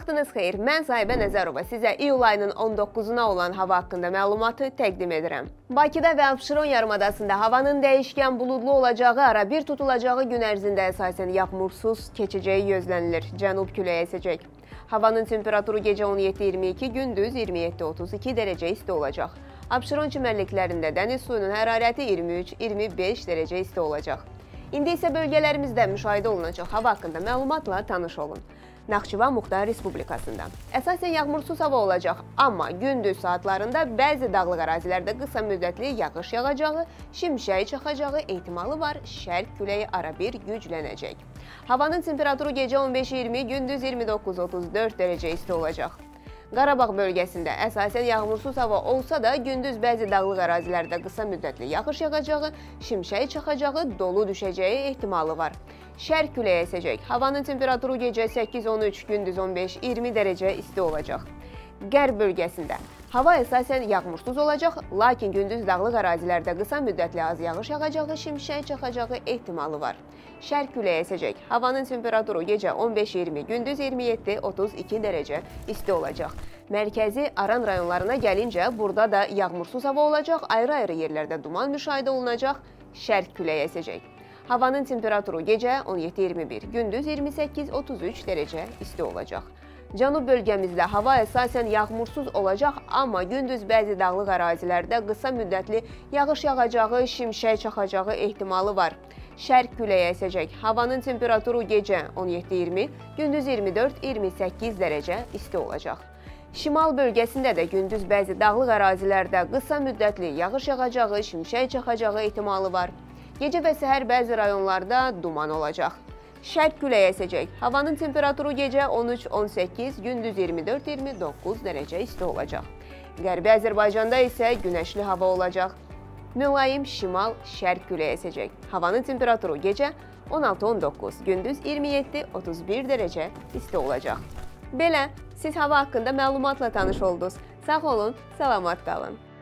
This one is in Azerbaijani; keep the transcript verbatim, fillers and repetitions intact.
Vaxtınız xeyir, mən Sahibə Nəzərova sizə iyul ayının on doqquzuna olan hava haqqında məlumatı təqdim edirəm. Bakıda və Abşeron yarımadasında havanın dəyişkən buludlu olacağı, ara bir tutulacağı gün ərzində əsasən yağmursuz keçəcəyi gözlənilir. Cənub küləyi əsəcək. Havanın temperaturu gecə on yeddi iyirmi iki, gündüz iyirmi yeddi otuz iki dərəcə isti olacaq. Abşeron çimərliklərində dəniz suyunun hərarəti iyirmi üç iyirmi beş dərəcə isti olacaq. İndi isə bölgələrimizdə müşahidə olunacaq hava haqqında məlumatla tanış olun. Naxçıvan Muxtar Respublikasında əsasən yağmursuz hava olacaq, amma gündüz saatlarında bəzi dağlıq ərazilərdə qısa müddətli yağış yağacağı, şimşək çaxacağı ehtimalı var, şərq küləyi ara bir güclənəcək. Havanın temperaturu gecə on beş iyirmi, gündüz iyirmi doqquz otuz dörd dərəcə isti olacaq. Qarabağ bölgəsində əsasən yağmursuz hava olsa da, gündüz bəzi dağlıq ərazilərdə qısa müddətli yağış yağacağı, şimşək çaxacağı, dolu düşəcəyi ehtimalı var. Şərq küləyi əsəcək. Havanın temperaturu gecə səkkiz on üç, gündüz on beş iyirmi dərəcə isti olacaq. Qərb bölgəsində hava əsasən yağmursuz olacaq, lakin gündüz dağlıq ərazilərdə qısa müddətli az yağış yağacağı, şimşək çaxacağı ehtimalı var. Şərq küləyi əsəcək. Havanın temperaturu gecə on beş iyirmi, gündüz iyirmi yeddi otuz iki dərəcə isti olacaq. Mərkəzi Aran rayonlarına gəlincə, burada da yağmursuz hava olacaq, ayrı-ayrı yerlərdə duman müşahidə olunacaq, şərq küləyi əsəcək. Havanın temperaturu gecə on yeddi iyirmi bir, gündüz iyirmi səkkiz otuz üç dərəcə isti olacaq. Cənub bölgəmizdə hava əsasən yağmursuz olacaq, amma gündüz bəzi dağlıq ərazilərdə qısa müddətli yağış yağacağı, şimşək çaxacağı ehtimalı var. Şərq küləyi əsəcək. Havanın temperaturu gecə on yeddi iyirmi, gündüz iyirmi dörd iyirmi səkkiz dərəcə isti olacaq. Şimal bölgəsində də gündüz bəzi dağlıq ərazilərdə qısa müddətli yağış yağacağı, şimşək çaxacağı ehtimalı var. Gecə və səhər bəzi rayonlarda duman olacaq. Şərq küləyi əsəcək. Havanın temperaturu gecə on üç on səkkiz, gündüz iyirmi dörd iyirmi doqquz dərəcə isti olacaq. Qərbi Azərbaycanda isə günəşli hava olacaq. Mülayim şimal şərq küləyi əsəcək. Havanın temperaturu gecə on altı on doqquz, gündüz iyirmi yeddi otuz bir dərəcə isti olacaq. Belə, siz hava haqqında məlumatla tanış oldunuz. Sağ olun, salamat qalın.